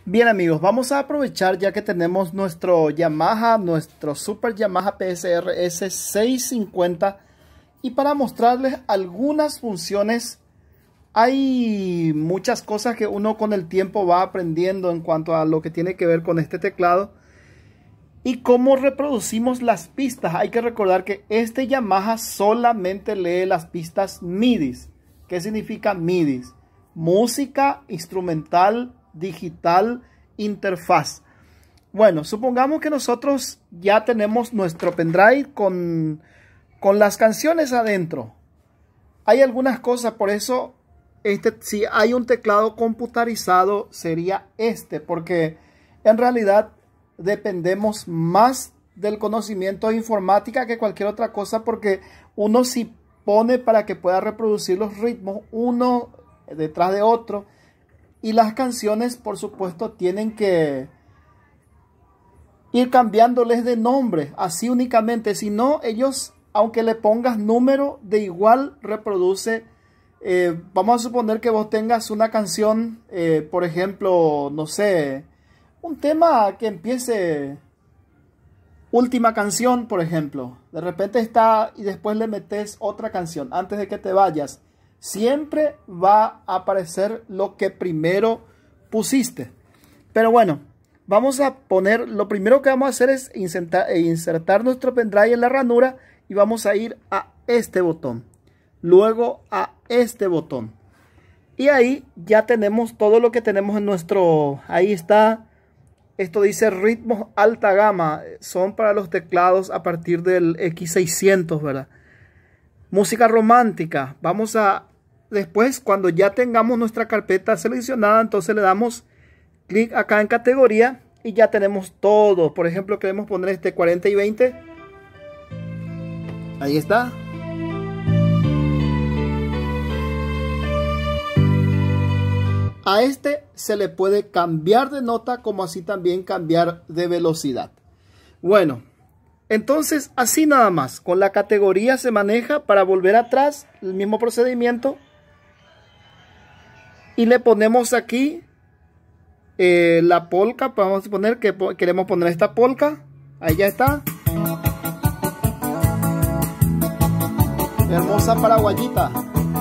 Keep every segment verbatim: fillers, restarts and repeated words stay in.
Bien amigos, vamos a aprovechar ya que tenemos nuestro Yamaha, nuestro Super Yamaha P S R S seiscientos cincuenta, y para mostrarles algunas funciones. Hay muchas cosas que uno con el tiempo va aprendiendo en cuanto a lo que tiene que ver con este teclado y cómo reproducimos las pistas. Hay que recordar que este Yamaha solamente lee las pistas MIDI. ¿Qué significa MIDI? Música instrumental digital interfaz. Bueno, supongamos que nosotros ya tenemos nuestro pendrive con, con las canciones adentro. Hay algunas cosas, por eso este, si hay un teclado computarizado sería este, porque en realidad dependemos más del conocimiento de informática que cualquier otra cosa, porque uno si pone para que pueda reproducir los ritmos uno detrás de otro, y las canciones por supuesto tienen que ir cambiándoles de nombre, así únicamente. Si no, ellos, aunque le pongas número, de igual reproduce. Eh, vamos a suponer que vos tengas una canción, eh, por ejemplo, no sé, un tema que empiece última canción, por ejemplo. De repente está y después le metes otra canción antes de que te vayas. Siempre va a aparecer lo que primero pusiste. Pero bueno, vamos a poner, lo primero que vamos a hacer es insertar, insertar nuestro pendrive en la ranura y vamos a ir a este botón. Luego a este botón. Y ahí ya tenemos todo lo que tenemos en nuestro... Ahí está. Esto dice ritmos alta gama. Son para los teclados a partir del equis seiscientos, ¿verdad? Música romántica. Vamos a... Después, cuando ya tengamos nuestra carpeta seleccionada, entonces le damos clic acá en categoría y ya tenemos todo. Por ejemplo, queremos poner este cuarenta y veinte. Ahí está. A este se le puede cambiar de nota, como así también cambiar de velocidad. Bueno, entonces así nada más. Con la categoría se maneja. Para volver atrás, el mismo procedimiento. Y le ponemos aquí eh, la polka. Vamos a poner que queremos poner esta polka. Ahí ya está. Hermosa paraguayita.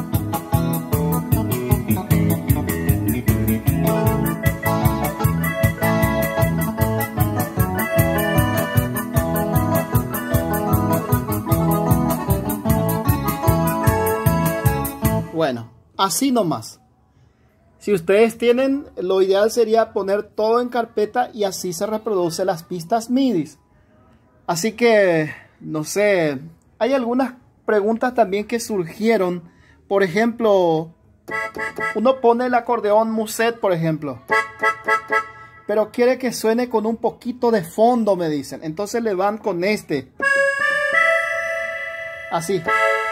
Bueno, así nomás. Si ustedes tienen, lo ideal sería poner todo en carpeta y así se reproduce las pistas MIDI. Así que, no sé, hay algunas preguntas también que surgieron. Por ejemplo, uno pone el acordeón Muset, por ejemplo, pero quiere que suene con un poquito de fondo, me dicen. Entonces le van con este. Así.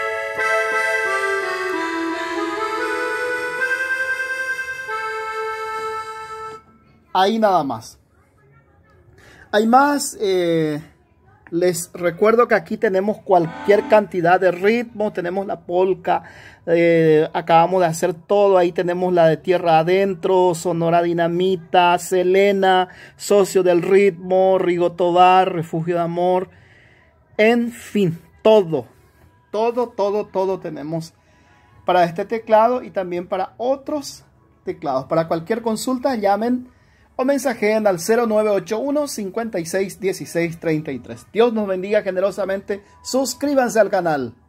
Ahí nada más. Hay más. Eh, les recuerdo que aquí tenemos cualquier cantidad de ritmos. Tenemos la polka. Eh, acabamos de hacer todo. Ahí tenemos la de Tierra Adentro, Sonora Dinamita, Selena, Socio del Ritmo, Rigo Tobar, Refugio de Amor. En fin, todo. Todo, todo, todo tenemos para este teclado y también para otros teclados. Para cualquier consulta, llamen o mensajeen al cero nueve ocho uno, cincuenta y seis, dieciséis, treinta y tres. Dios nos bendiga generosamente. Suscríbanse al canal.